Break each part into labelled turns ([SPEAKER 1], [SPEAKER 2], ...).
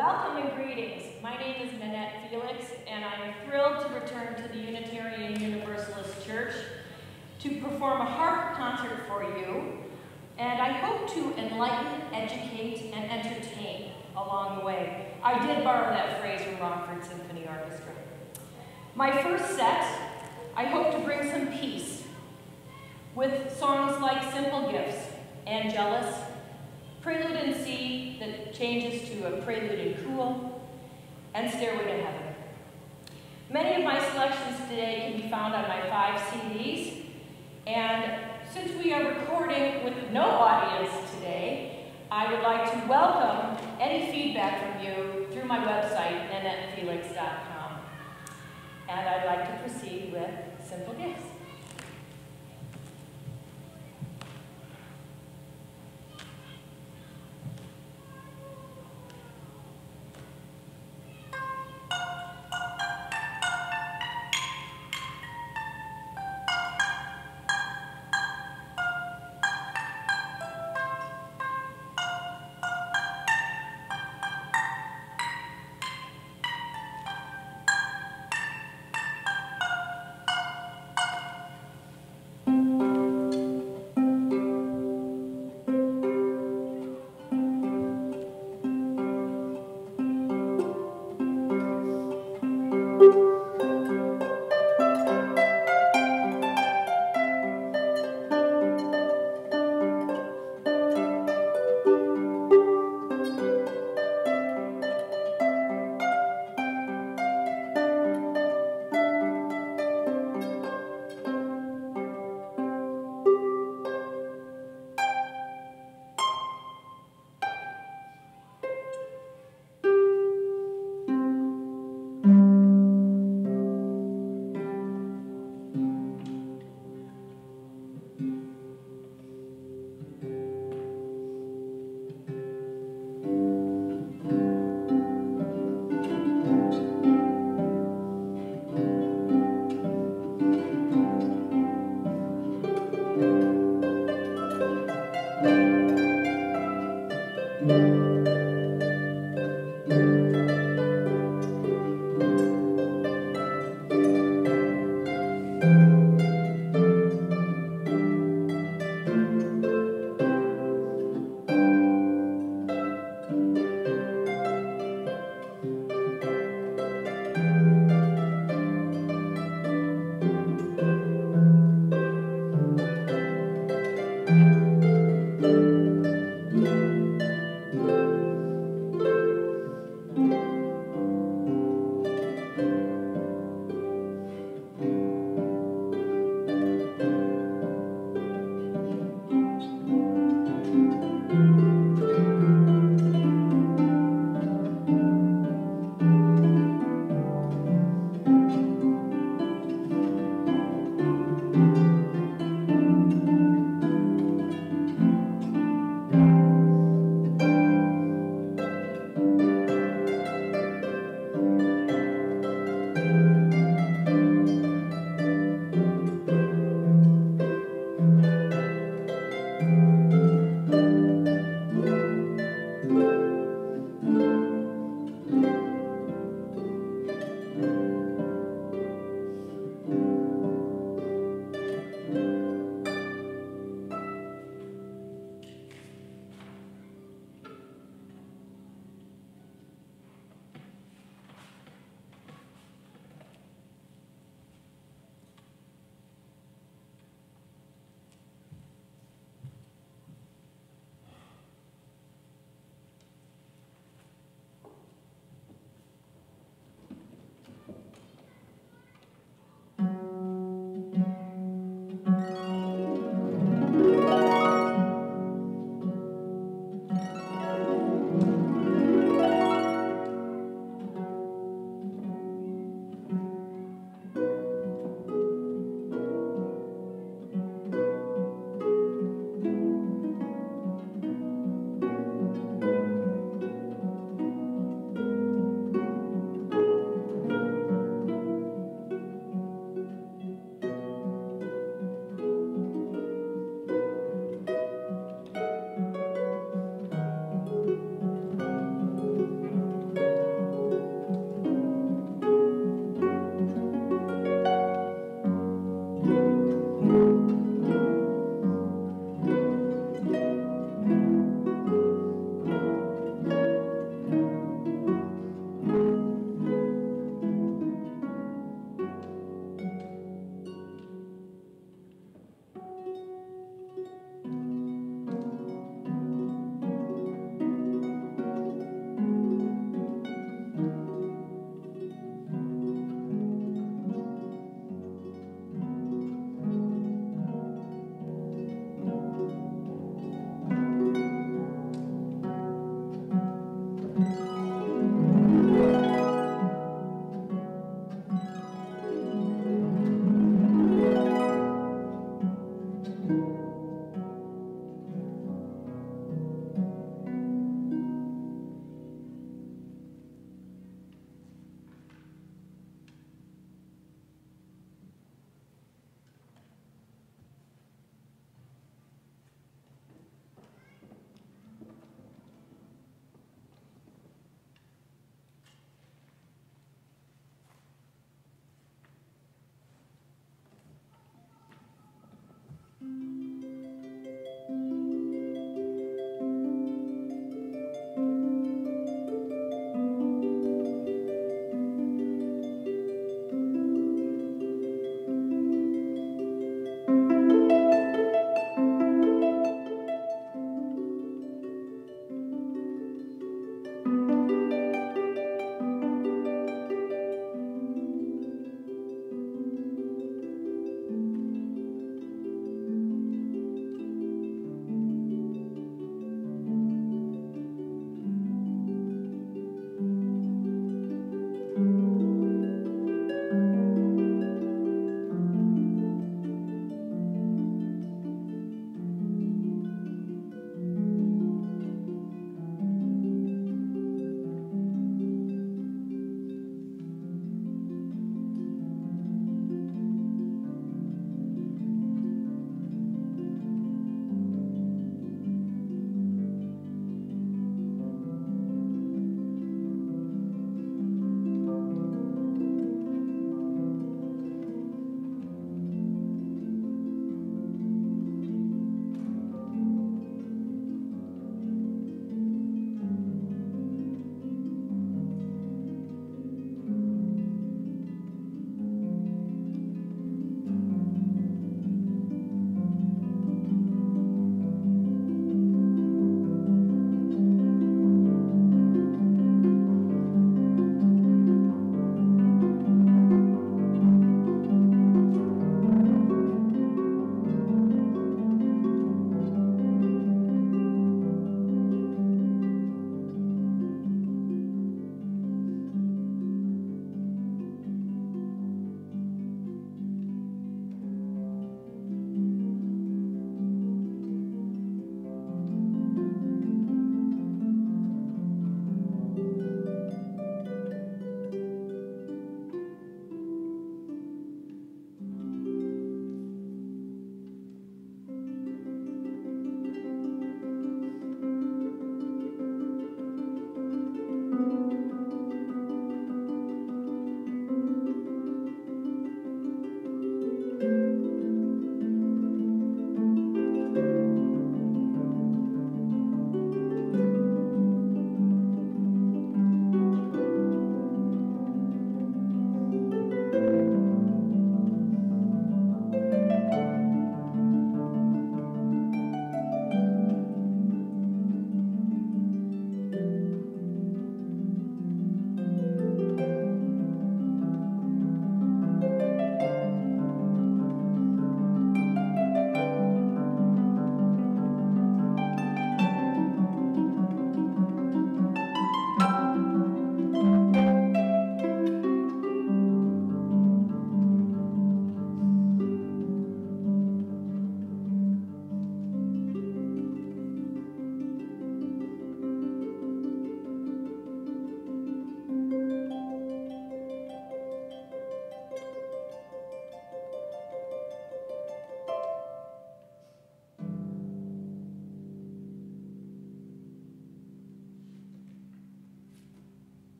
[SPEAKER 1] Welcome and greetings. My name is Nanette Felix, and I am thrilled to return to the Unitarian Universalist Church to perform a harp concert for you, and I hope to enlighten, educate, and entertain along the way. I did borrow that phrase from Rockford Symphony Orchestra. My first set, I hope to bring some peace with songs like Simple Gifts, Angelus, Prelude in C that changes to a prelude in Cool, and Stairway to Heaven. Many of my selections today can be found on my 5 CDs, and since we are recording with no audience today, I would like to welcome any feedback from you through my website, nanettefelix.com. And I'd like to proceed with Simple Gifts.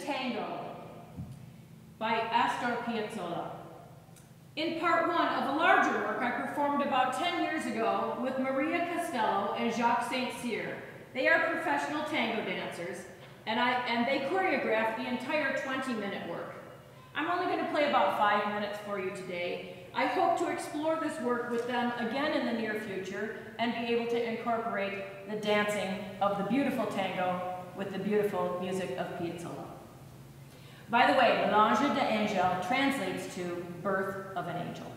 [SPEAKER 1] Tango by Astor Piazzolla. In part one of a larger work I performed about 10 years ago with Maria Costello and Jacques St. Cyr. They are professional tango dancers, and they choreographed the entire 20-minute work. I'm only going to play about 5 minutes for you today. I hope to explore this work with them again in the near future and be able to incorporate the dancing of the beautiful tango with the beautiful music of Piazzolla. By the way, Mélange d'Angel translates to birth of an angel.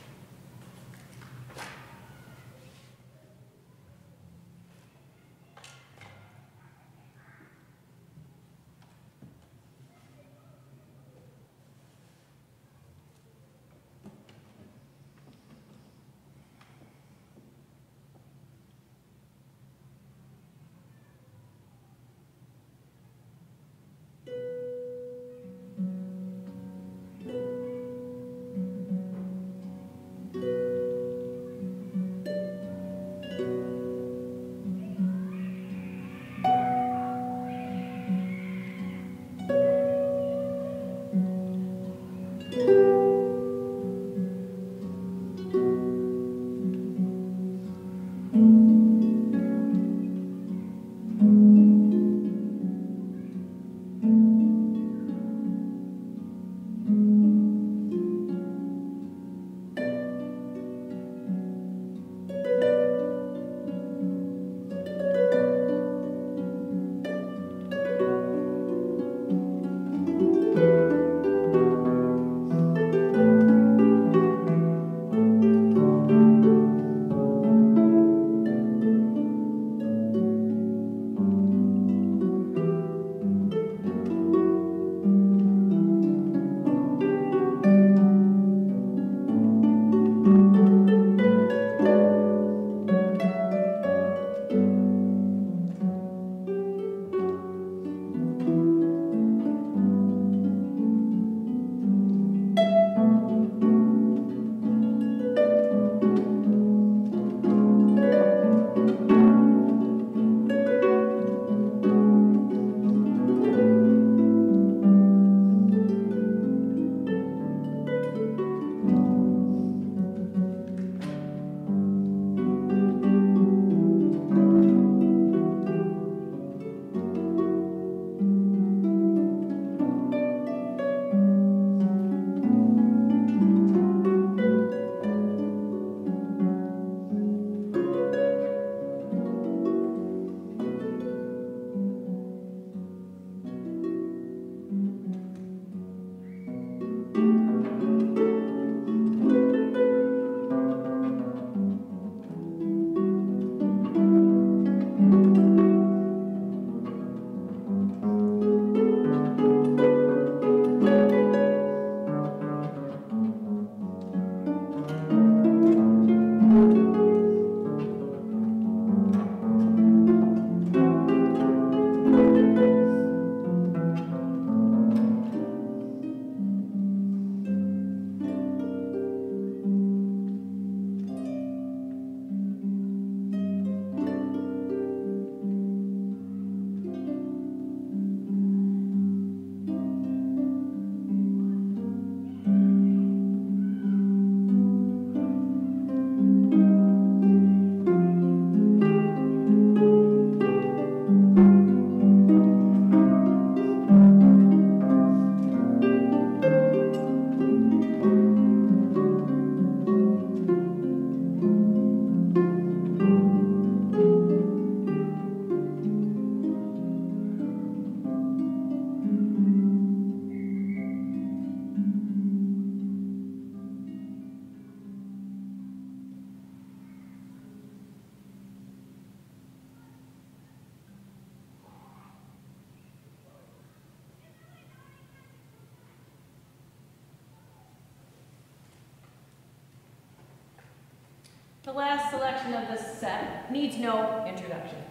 [SPEAKER 1] The last selection of this set needs no introduction.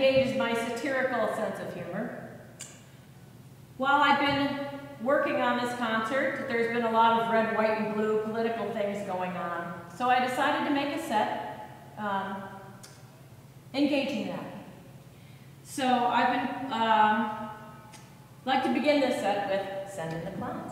[SPEAKER 1] engaged my satirical sense of humor. While I've been working on this concert, there's been a lot of red, white, and blue political things going on. So I decided to make a set engaging that. So I've been, like to begin this set with Send in the Clowns.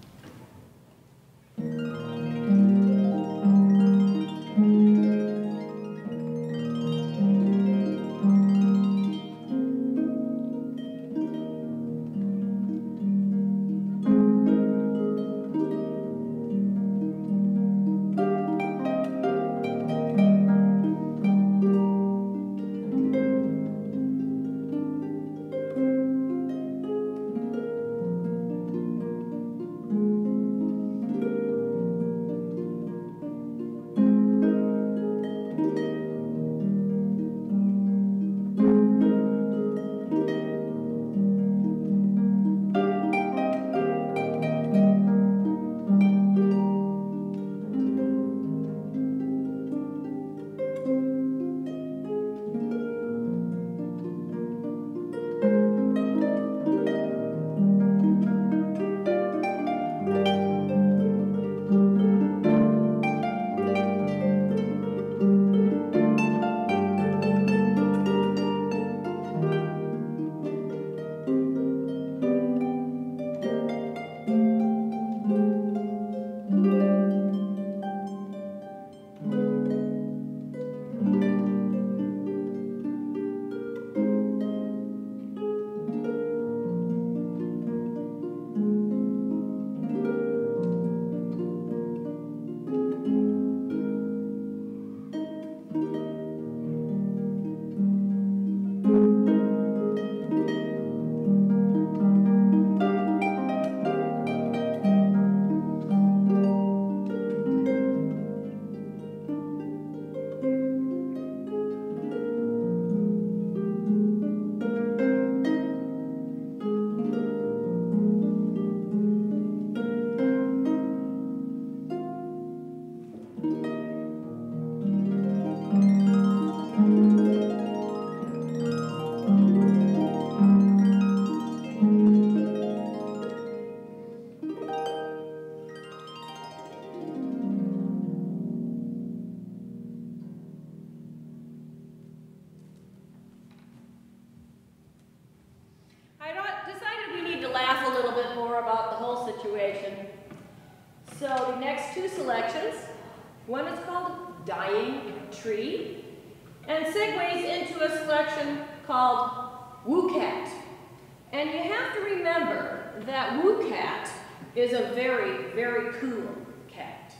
[SPEAKER 1] So the next two selections, one is called Dying Tree, and segues into a selection called Woo Cat. And you have to remember that Woo Cat is a very, very cool cat.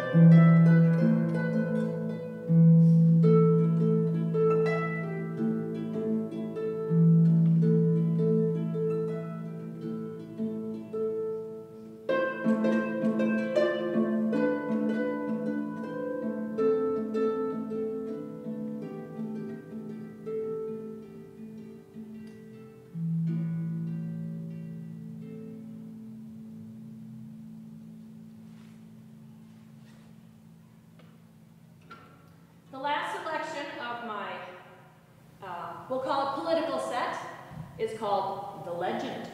[SPEAKER 1] The last selection of my, we'll call it political set, is called The Legend.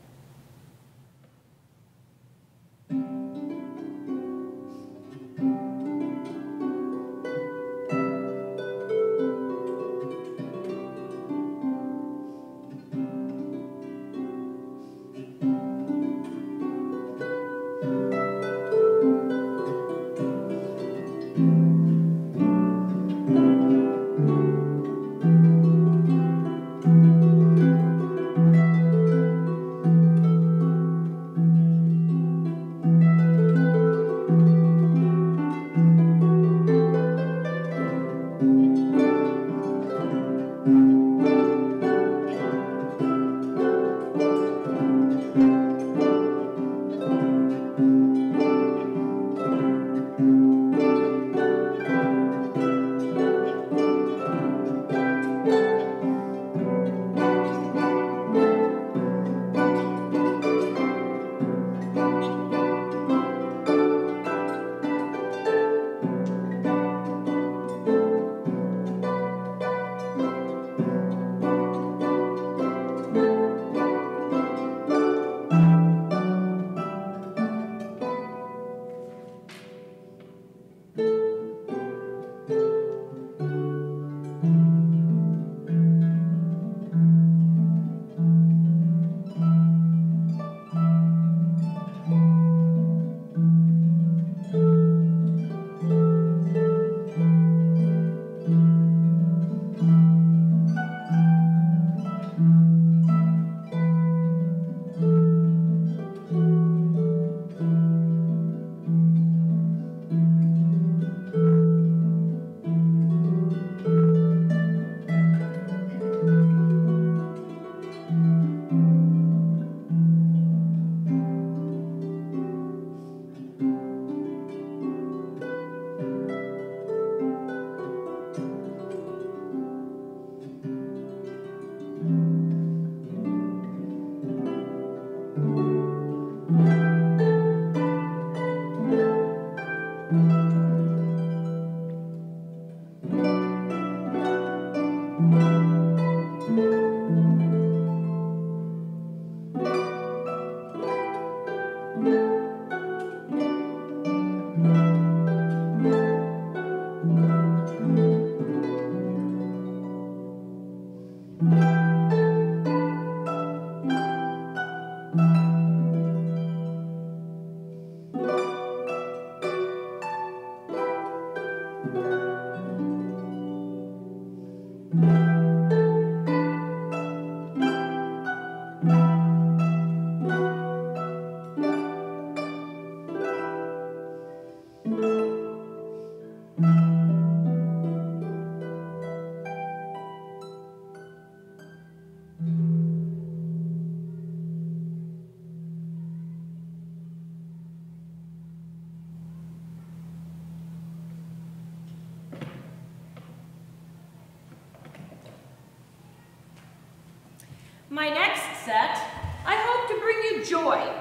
[SPEAKER 1] My next set, I hope to bring you joy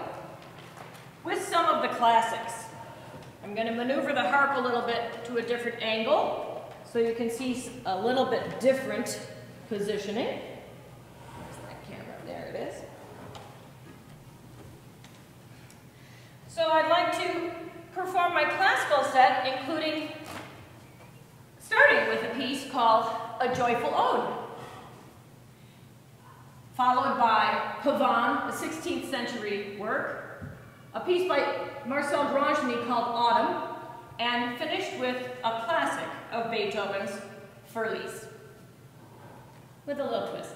[SPEAKER 1] with some of the classics. I'm going to maneuver the harp a little bit to a different angle so you can see a little bit different positioning. Where's that camera? There it is. So I'd like to perform my classical set, including starting with a piece called A Joyful Ode, followed by Pavane, a 16th century work, a piece by Marcel Grangeny called Autumn, and finished with a classic of Beethoven's, Felix, with a little twist.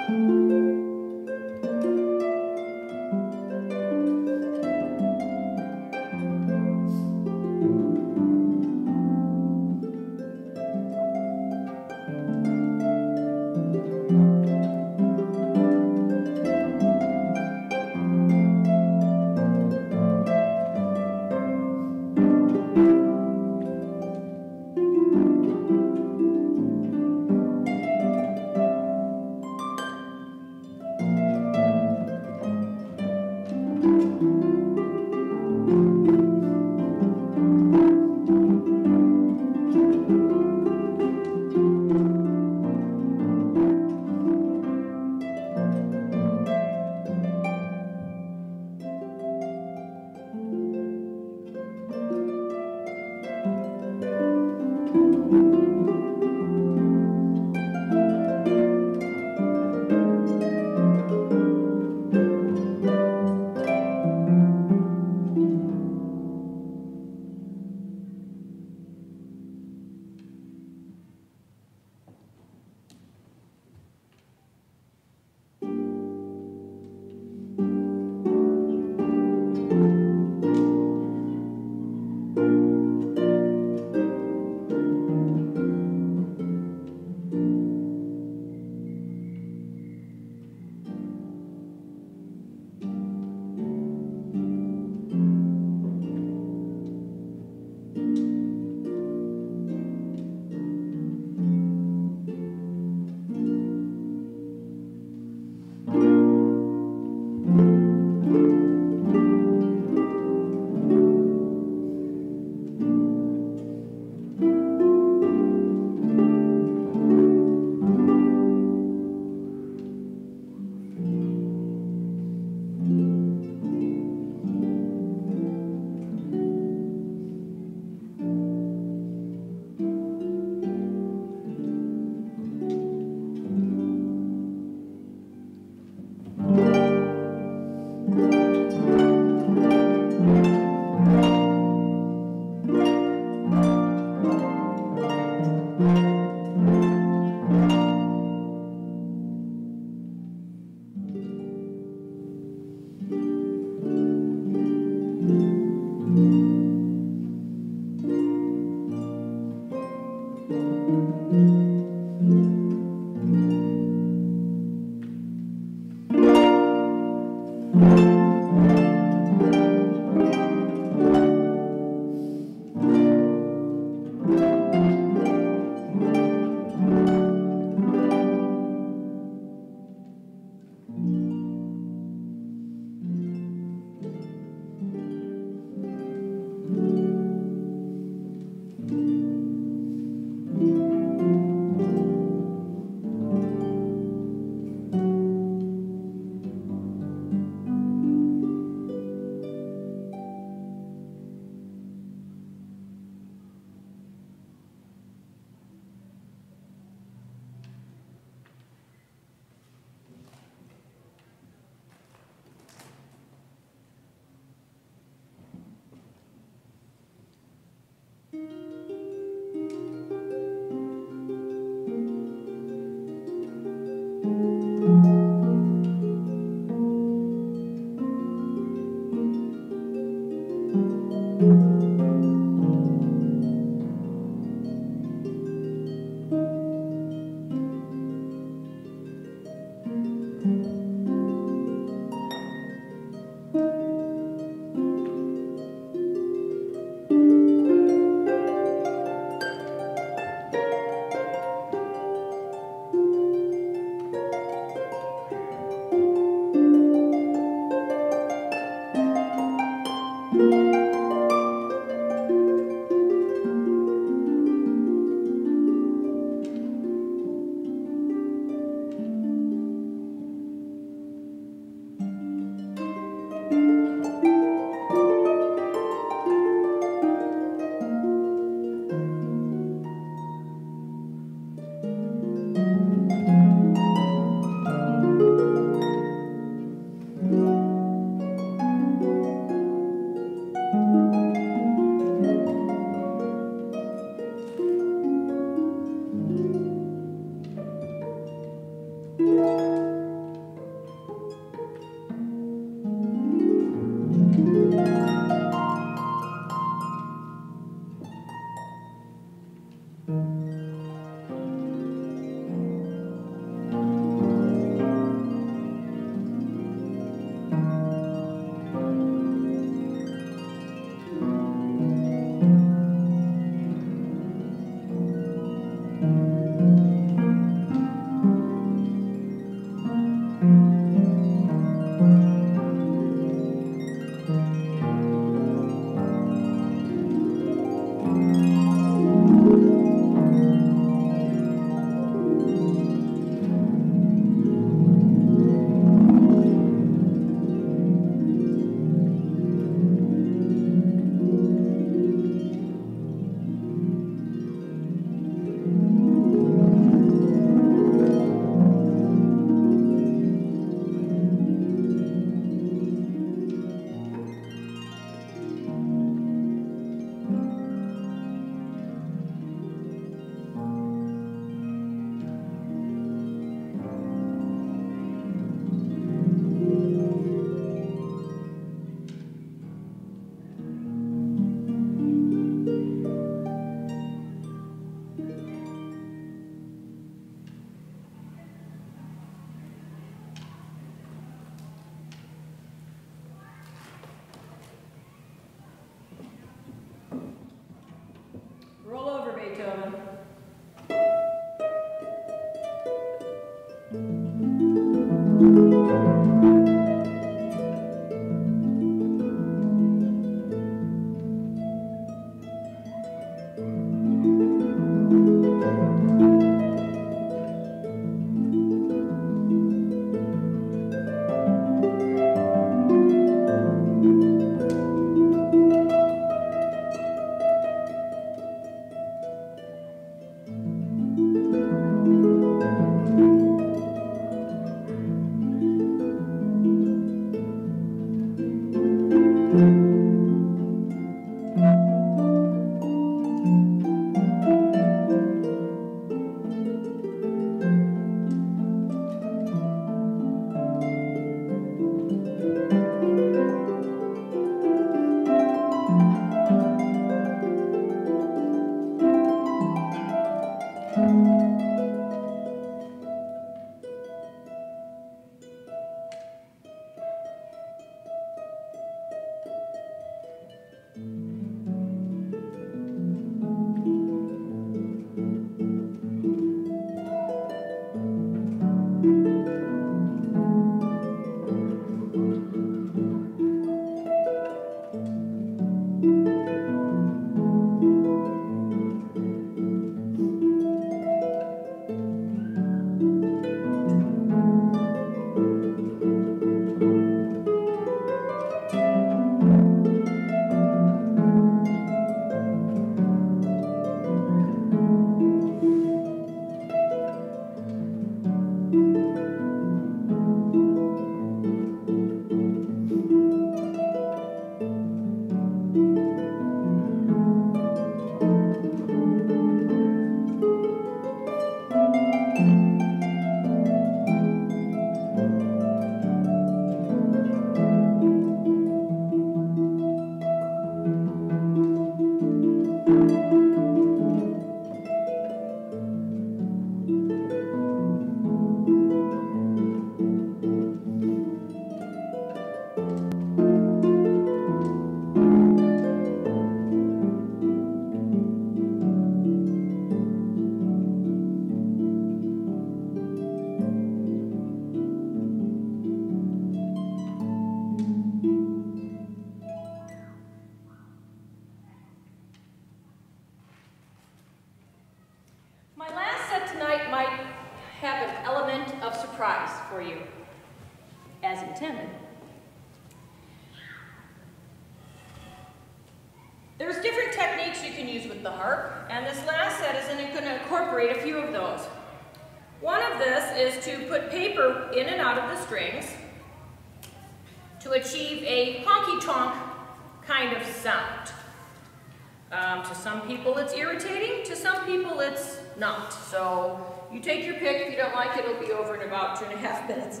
[SPEAKER 1] There's different techniques you can use with the harp, and this last set is going to incorporate a few of those. One of this is to put paper in and out of the strings to achieve a honky-tonk kind of sound. To some people it's irritating, to some people it's not. So you take your pick. If you don't like it, it'll be over in about 2.5 minutes.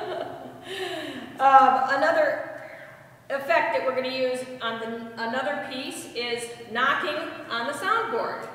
[SPEAKER 1] Another effect that we're going to use on another piece is knocking on the soundboard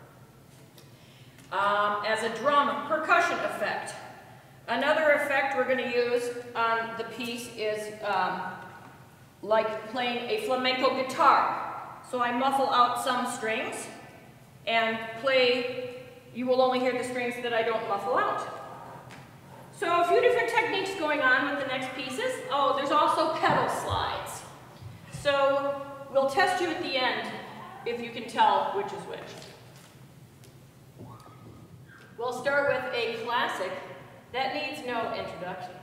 [SPEAKER 1] as a drum percussion effect. Another effect we're going to use on the piece is like playing a flamenco guitar. So I muffle out some strings and play, you will only hear the strings that I don't muffle out. So a few different techniques going on with the next pieces. Oh, there's also pedal slides. So we'll test you at the end if you can tell which is which. We'll start with a classic that needs no introduction.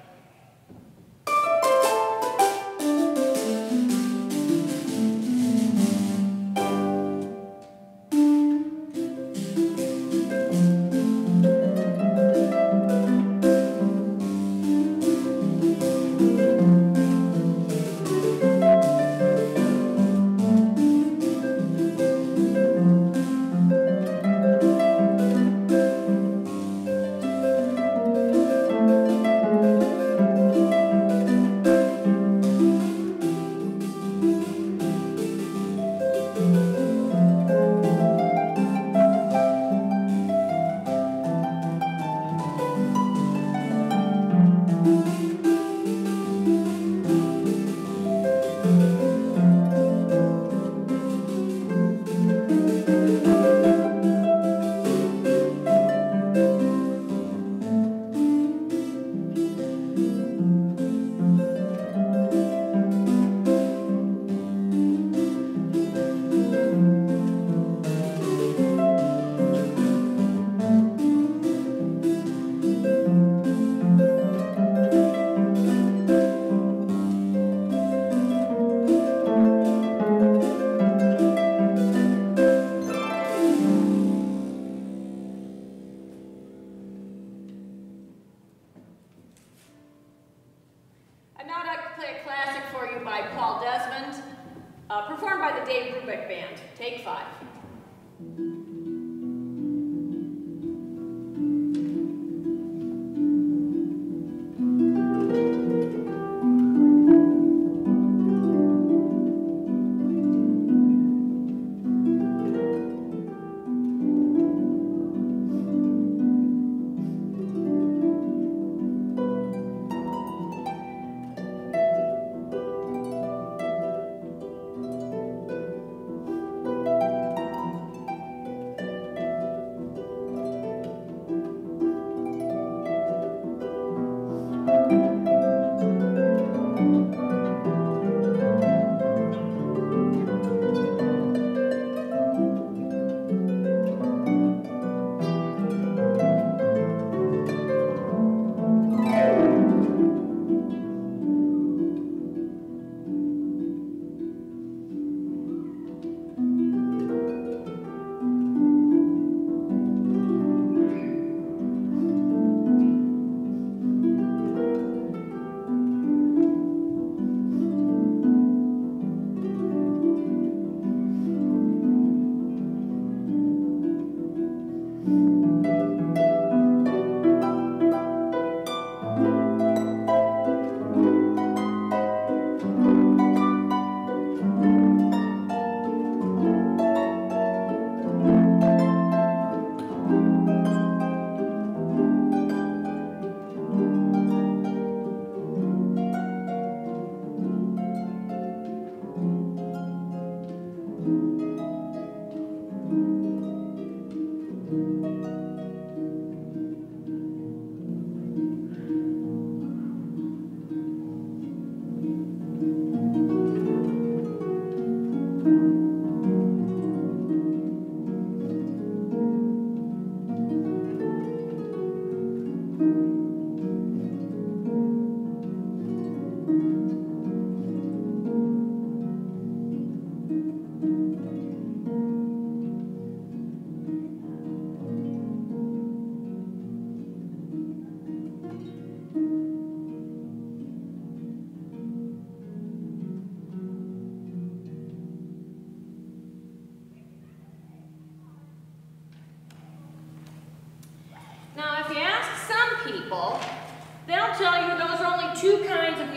[SPEAKER 1] Performed by the Dave Brubeck Band. Take 5.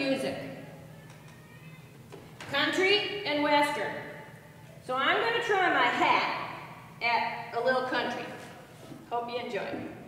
[SPEAKER 1] music. Country and Western. So I'm going to try my hat at a little country. Hope you enjoy.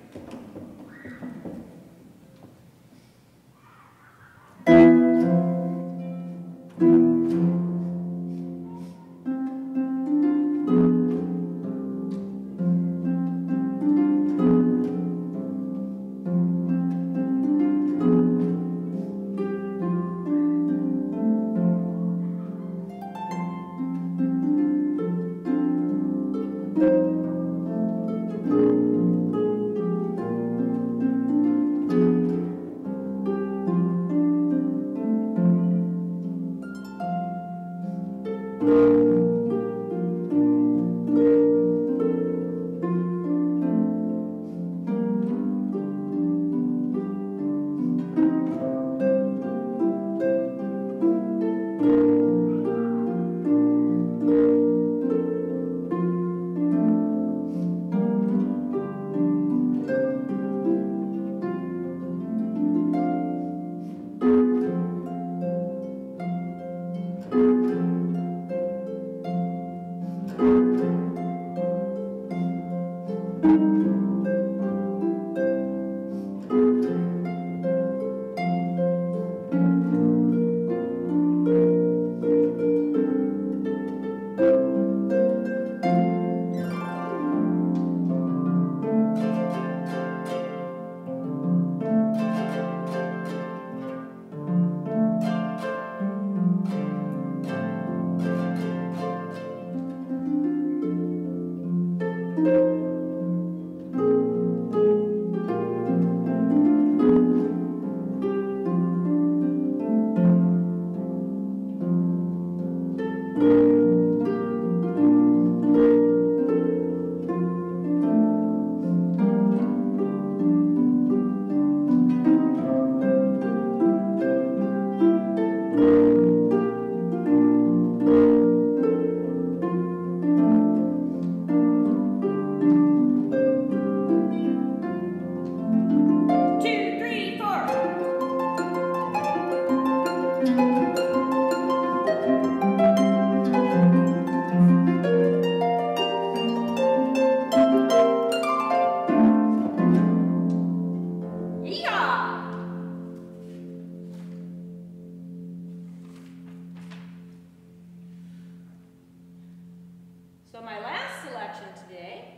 [SPEAKER 1] So my last selection today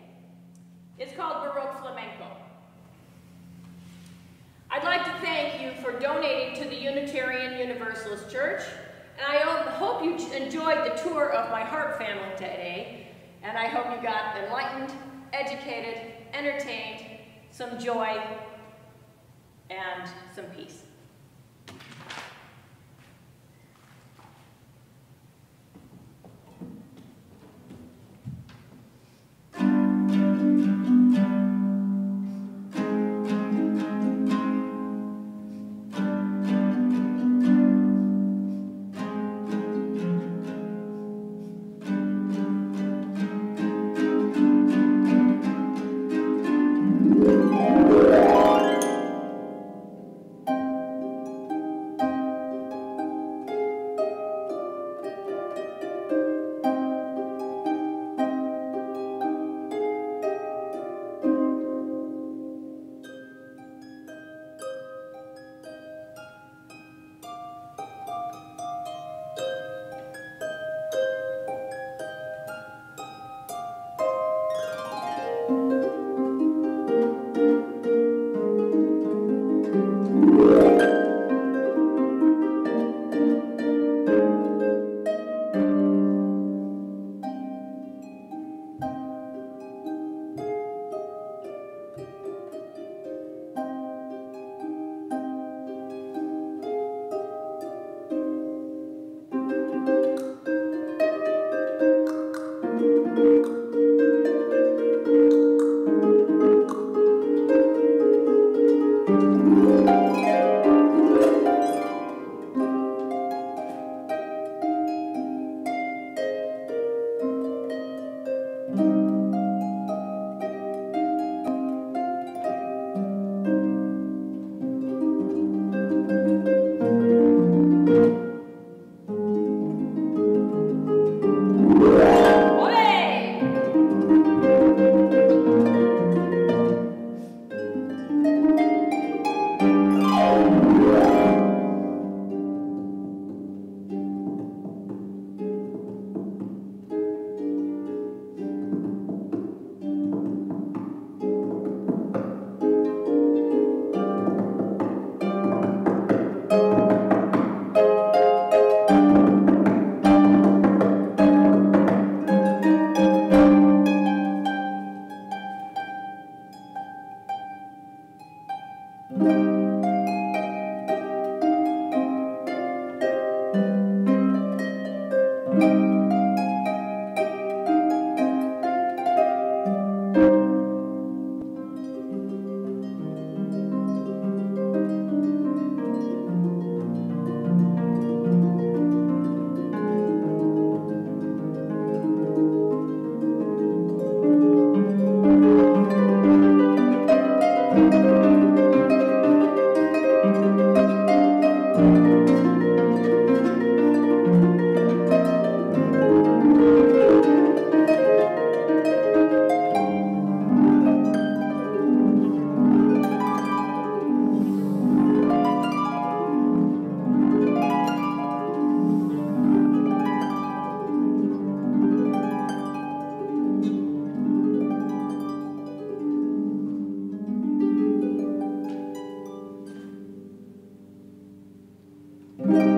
[SPEAKER 1] is called Baroque Flamenco. I'd like to thank you for donating to the Unitarian Universalist Church, and I hope you enjoyed the tour of my Harp family today, and I hope you got enlightened, educated, entertained, some joy, and some peace.
[SPEAKER 2] Thank you.